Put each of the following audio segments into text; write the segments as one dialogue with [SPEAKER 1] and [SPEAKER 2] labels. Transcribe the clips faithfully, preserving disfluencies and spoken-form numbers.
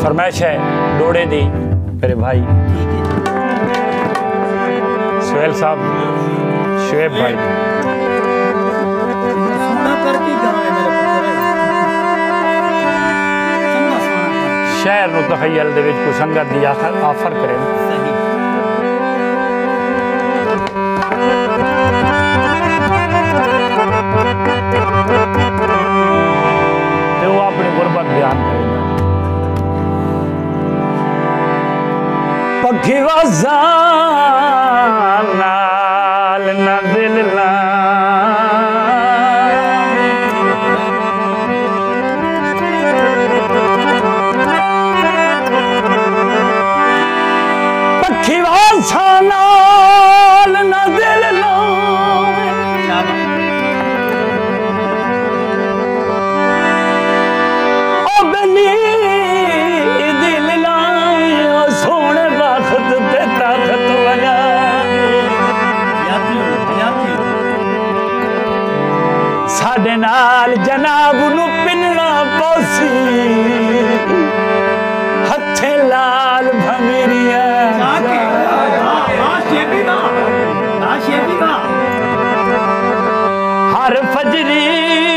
[SPEAKER 1] फरमाइश है डोड़े दी मेरे भाई सुहेल साहब शुएब भाई शहर नु तखय्यल दे विच कोई संगत दी आखर ऑफर करे ते वो अपनी गुरबत बयान करे पखी वाजा नाल ना दिल ला पखी वाजा नाल ना दिल ला ओ बनी दिल ला सोने वक्त ते ताकत वाला साडे नाल जनाब नू पिनना पौसी हथे लाल भंगरिया हर फजरी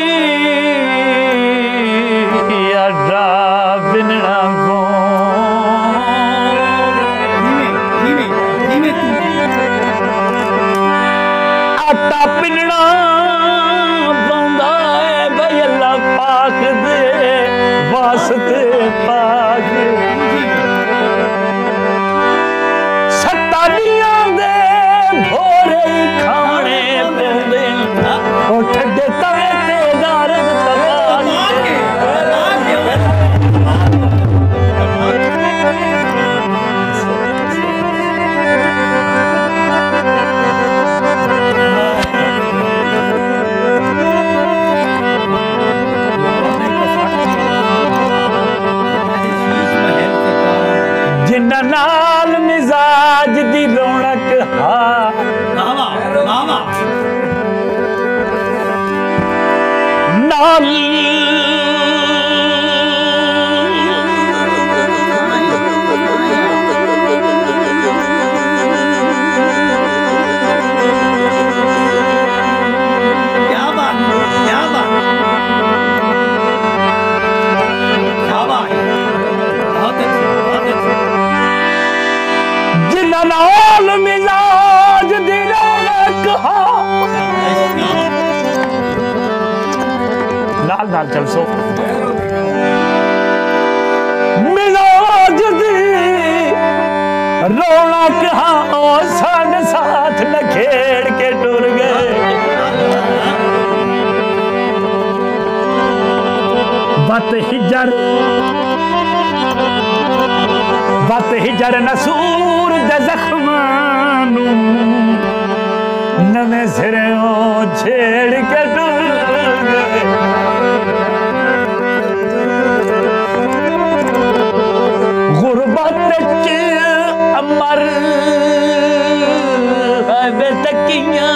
[SPEAKER 1] अड्डा पिनना पो आटा पिनना पौंदा है भाई अल्लाह पाक दे वास्ते पाक सत्तानियां दे भोरे खाने पौंदे ओ ठड्डे तवे ते दारद जिन्ना नाल मिजाज दी रौनक हा नाल जिन्ना नाल मिजाज दी रौनक हा नाल नाल चल सो मिजाज दी रौनक हा ओ साडे साथ नखेड़ के टुर गए बत हिजर बत हिजर नसूर दे जख्मानू नवे सिरों छेड़ के टुर गए गुरबत च अमर है बेतकियां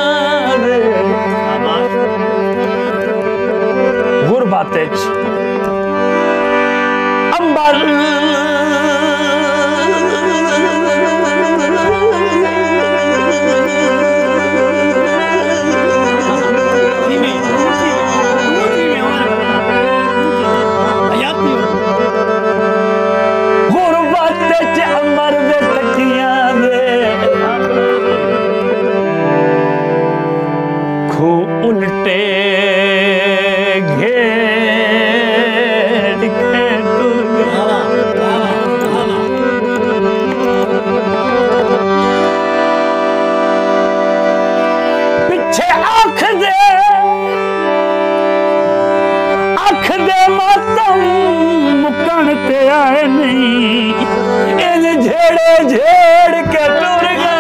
[SPEAKER 1] गुरबत च अंबर उल्टे घेर के टुर पीछे आँख दे आँख दे मातम मुकन ते आए नहीं इन झेड़े झेड़ के टुर गए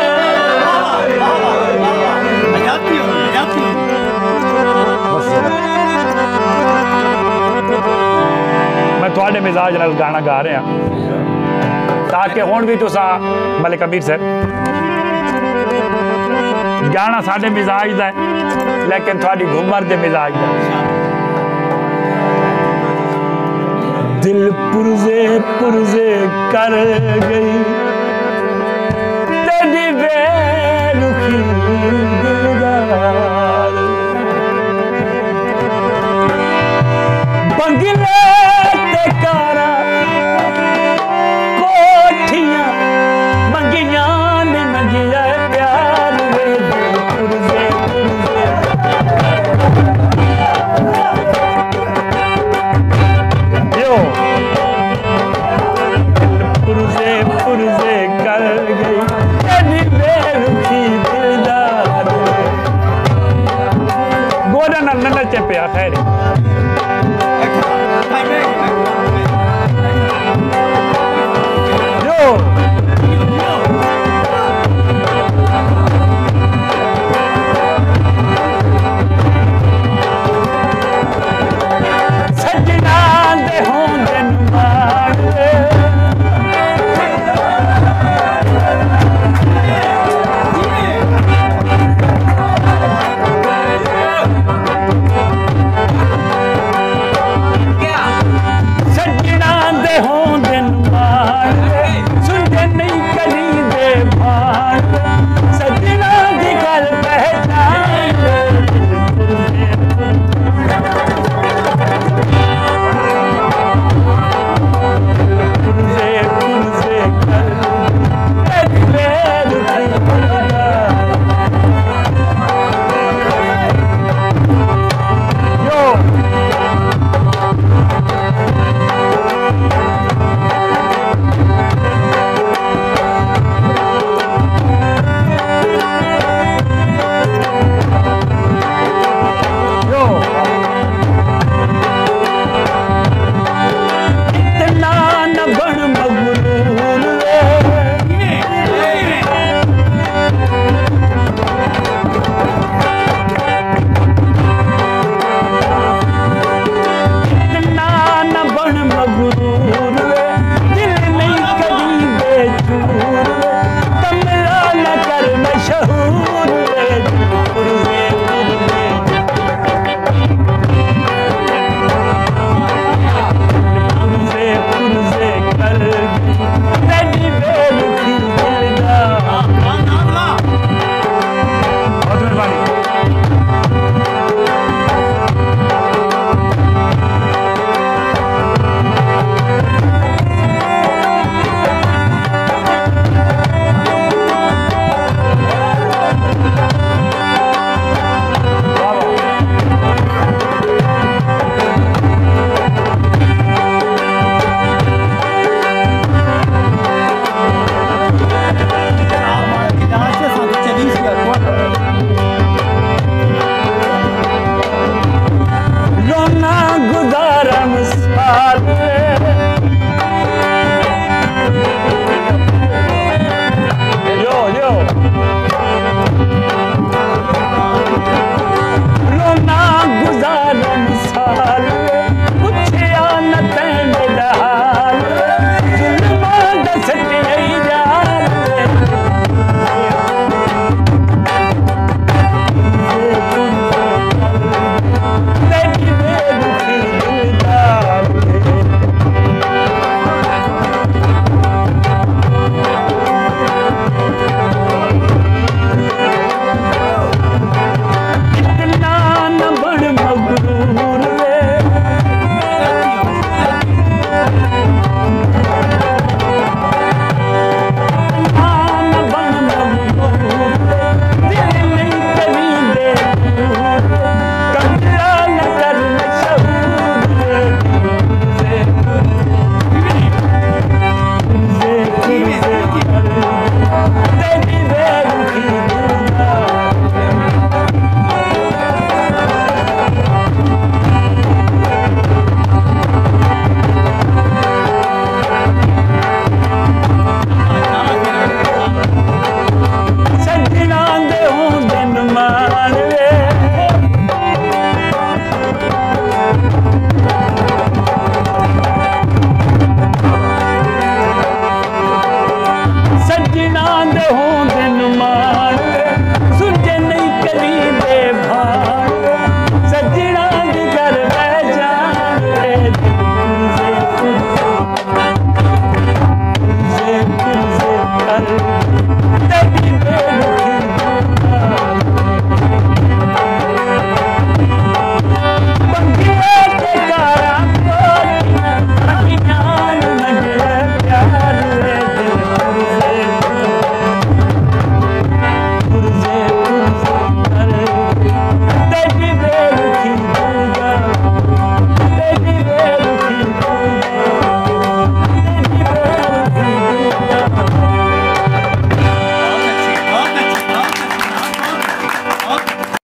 [SPEAKER 1] मैं थोड़े मिजाज नाल गाना गा रहा ताकि हुण भी तुसा मलिक अमीर साहब गाना साढ़े मिजाज का है लेकिन थोड़ी घूमर के मिजाज का दिल पुरजे पुरजे कर गई तेरी बेरुखी दिलदार बंगले